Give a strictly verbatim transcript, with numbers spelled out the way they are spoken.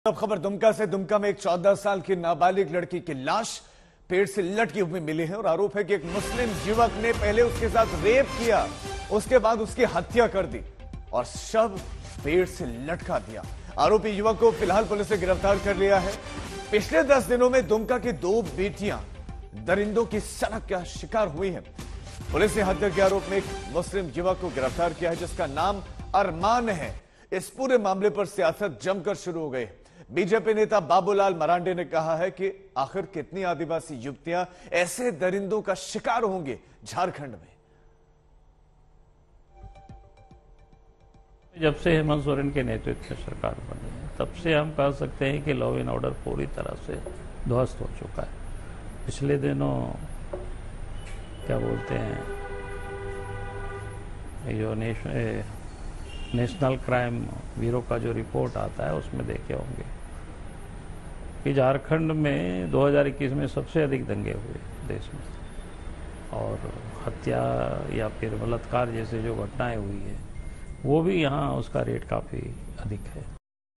अब खबर दुमका से। दुमका में एक चौदह साल की नाबालिग लड़की की लाश पेड़ से लटकी हुई मिली है और आरोप है कि एक मुस्लिम युवक ने पहले उसके साथ रेप किया, उसके बाद उसकी हत्या कर दी और शव पेड़ से लटका दिया। आरोपी युवक को फिलहाल पुलिस ने गिरफ्तार कर लिया है। पिछले दस दिनों में दुमका की दो बेटियां दरिंदों की सनक का शिकार हुई हैं। पुलिस ने हत्या के आरोप में एक मुस्लिम युवक को गिरफ्तार किया है जिसका नाम अरमान है। इस पूरे मामले पर सियासत जमकर शुरू हो गई। बीजेपी नेता बाबूलाल मरांडे ने कहा है कि आखिर कितनी आदिवासी युवतियां ऐसे दरिंदों का शिकार होंगे झारखंड में। जब से हेमंत सोरेन के नेतृत्व में सरकार बनी है तब से हम कह सकते हैं कि लॉ एंड ऑर्डर पूरी तरह से ध्वस्त हो चुका है। पिछले दिनों क्या बोलते हैं जो नेश, नेशनल क्राइम ब्यूरो का जो रिपोर्ट आता है उसमें देखे होंगे कि झारखंड में दो हज़ार इक्कीस में सबसे अधिक दंगे हुए देश में और हत्या या फिर बलात्कार जैसे जो घटनाएं हुई है वो भी यहाँ उसका रेट काफ़ी अधिक है।